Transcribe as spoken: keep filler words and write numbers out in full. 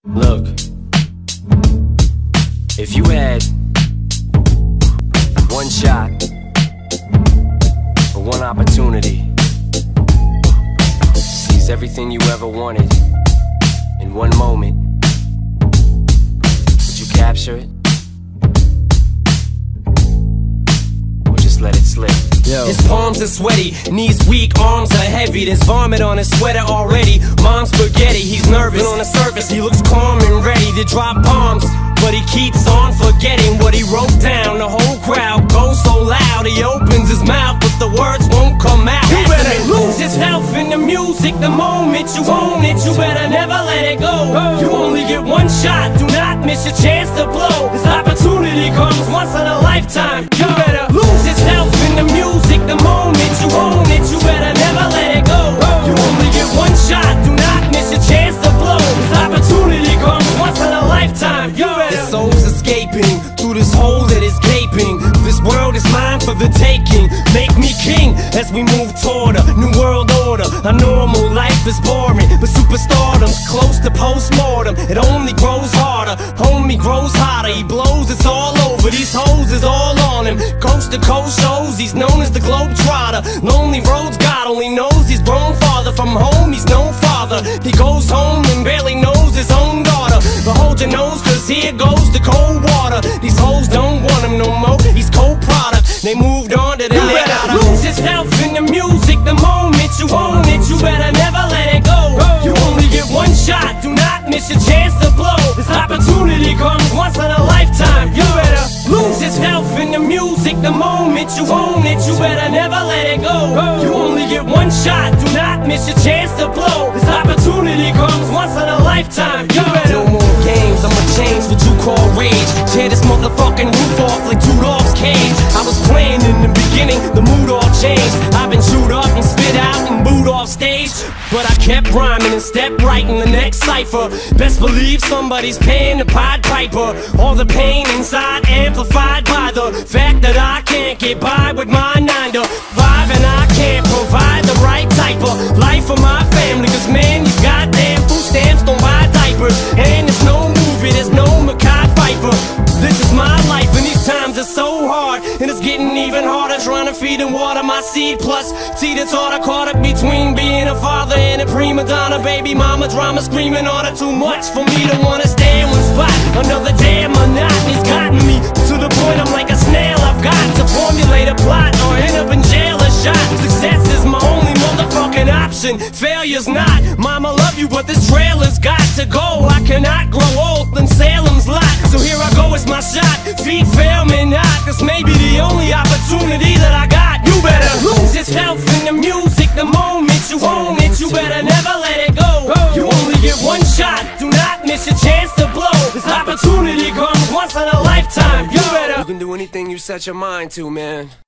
Look, if you had one shot or one opportunity to seize everything you ever wanted in one moment, would you capture it? Or just let it slip? Yo. His palms are sweaty, knees weak, arms are heavy. There's vomit on his sweater already. Mom's spaghetti, he's nervous. But on the surface, he looks calm and ready to drop bombs. But he keeps on forgetting what he wrote down. The whole crowd goes so loud, he opens his mouth, but the words won't come out. You better lose yourself in the music the moment you own it. You better never let it go. You only get one shot, do not miss your chance to blow. This opportunity comes once in a lifetime. You better lose yourself in the music the moment you own it. You better never let it go. You only get one shot, do not miss your chance to blow. This opportunity comes once in a lifetime. You better. His soul's escaping through this hole that is gaping. This world is mine for the taking. Make me king as we move toward a new world order. A normal life is boring, but superstardom's close to postmortem. It only grows harder, homie grows hotter. He blows, it's all over. These hoes is all on him. Coast to coast shows, he's known as the Globetrotter. Lonely roads, God only knows he's grown farther from home. He's no father. He goes home and barely knows his own daughter. But hold your nose, cause here goes the cold water. These hoes don't want him no more. He's cold product. They moved on to the next. You better lose yourself in the music the moment you own it. You better never let it go. You only get one shot, do not miss your chance to blow. This opportunity comes once in a lifetime. You better lose yourself in the music the moment you own it. You better never let it go. You only get one shot, do not miss your chance to blow. This opportunity comes once in a lifetime. You better. No more games, I'ma change what you call rage. Tear this motherfucking roof off like two dogs' cage. I was playing in the beginning, the mood all changed. I've been chewed up and spit out and booed off stage, but I kept rhyming and stepped right in the next cipher. Best believe somebody's paying the Pied Piper. All the pain inside amplified by the fact that I can't get by with my nine to five, and I can't provide the right type of life for my family. Cause man, these goddamn food stamps don't buy diapers, and there's no movie, there's no Mackay Pfeiffer. This is my life and these times are so hard, and it's getting even harder trying to feed and water my seed. Plus, see the thought I caught up between being a father and a prima donna. Baby mama drama screaming order too much for me to wanna stay in one spot. Another damn monotony's gotten me to the point I'm like a snail. I've got to formulate a plot or end up in jail or shot. Success is my only motherfucking option, failure's not. Mama love you, but this trailer's got to go. I cannot grow old in Salem's lot, so here I go, it's my shot. Feet fail me not, this may be the only opportunity that I got. You better lose yourself in the music the moment you own it. You better never let it go. You only get one shot, do not miss your chance to blow. This opportunity comes once in a lifetime. You better. You can do anything you set your mind to, man.